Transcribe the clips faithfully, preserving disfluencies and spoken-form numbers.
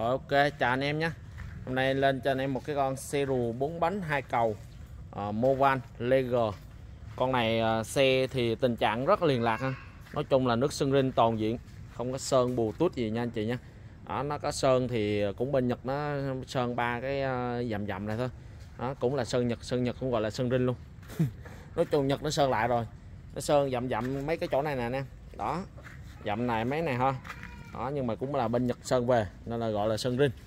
Rồi ok, chào anh em nhé. Hôm nay lên cho anh em một cái con xe rù bốn bánh hai cầu uh, Movan Leger. Con này uh, xe thì tình trạng rất liền lạc ha. Nói chung là nước sơn rin toàn diện, không có sơn bù tút gì nha anh chị nha. Đó, nó có sơn thì cũng bên Nhật nó sơn ba cái uh, dầm dầm này thôi. Đó, cũng là sơn Nhật, sơn Nhật cũng gọi là sơn rin luôn. Nói chung Nhật nó sơn lại rồi, nó sơn dầm dầm mấy cái chỗ này nè nè. Đó, dầm này mấy này thôi. Đó, nhưng mà cũng là bên Nhật sơn về nên là gọi là sơn rin.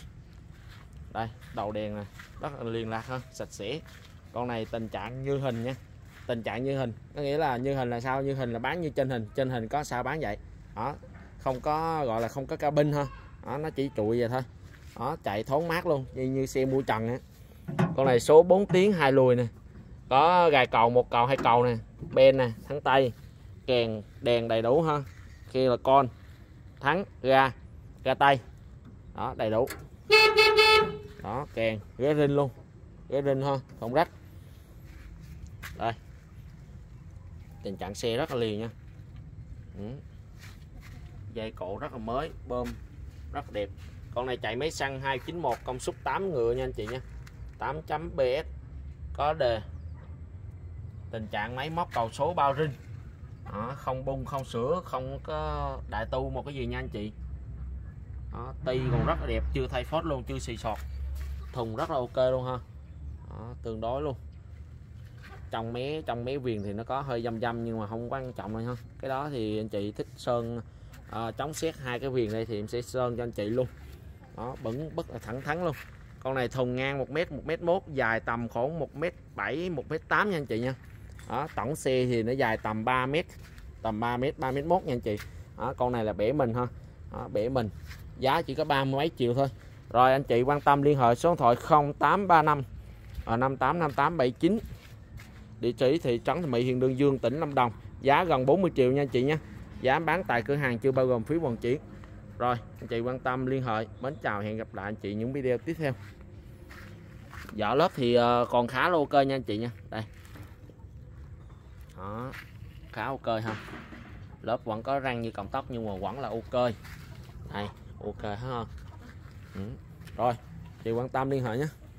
Đây, đầu đèn này rất là liền lạc hơn, sạch sẽ. Con này tình trạng như hình nha, tình trạng như hình, có nghĩa là như hình là sao? Như hình là bán như trên hình, trên hình có sao bán vậy. Đó, không có gọi là không có cabin ha. Đó, nó chỉ trụi vậy thôi. Đó, chạy thoáng mát luôn, như, như xe mua trần á. Con này số bốn tiếng hai lùi nè, có gài cầu, một cầu, hai cầu nè, ben nè, thắng tay, kèn, đèn đầy đủ ha. Kia là con thắng ga, ga tay. Đó, đầy đủ. Đó, kèn, ghế rin luôn, ghế rin ha, không rách. Đây, tình trạng xe rất là liền nha. Ừ. Dây cộ rất là mới, bơm rất đẹp. Con này chạy máy xăng hai chín một, công suất tám ngựa nha anh chị nha, tám chấm bê ét, có đề. Tình trạng máy móc cầu số bao rin. Đó, không bung không sửa, không có đại tu một cái gì nha anh chị. Đó, ti còn rất là đẹp, chưa thay phốt luôn, chưa xì sọt, thùng rất là ok luôn ha. Đó, tương đối luôn. Trong mé trong mé viền thì nó có hơi dăm dăm nhưng mà không quan trọng thôi ha. Cái đó thì anh chị thích sơn à, chống xét hai cái viền đây thì em sẽ sơn cho anh chị luôn. Đó, bẩn bất là thẳng thắn luôn. Con này thùng ngang một mét, một mét mốt, dài tầm khoảng một mét bảy, một mét tám nha anh chị nha. Đó, tổng xe thì nó dài tầm ba mét, tầm ba mét, ba mét mốt nha anh chị. Đó, con này là bể mình ha. Đó, bể mình. Giá chỉ có ba mươi mấy triệu thôi. Rồi anh chị quan tâm liên hệ số điện thoại không tám ba năm năm tám năm tám bảy chín. Địa chỉ thị trấn Thị Mỹ, huyện Đơn Dương, tỉnh Lâm Đồng. Giá gần bốn mươi triệu nha anh chị nha. Giá bán tại cửa hàng chưa bao gồm phí vận chuyển. Rồi anh chị quan tâm liên hệ. Mến chào, hẹn gặp lại anh chị những video tiếp theo. Vỏ lớp thì còn khá là ok nha anh chị nha. Đây. Đó, khá ok ha. Lớp vẫn có răng như cọng tóc nhưng mà vẫn là ok. Đây, ok ha. Ừ. Rồi, chị quan tâm liên hệ nhé.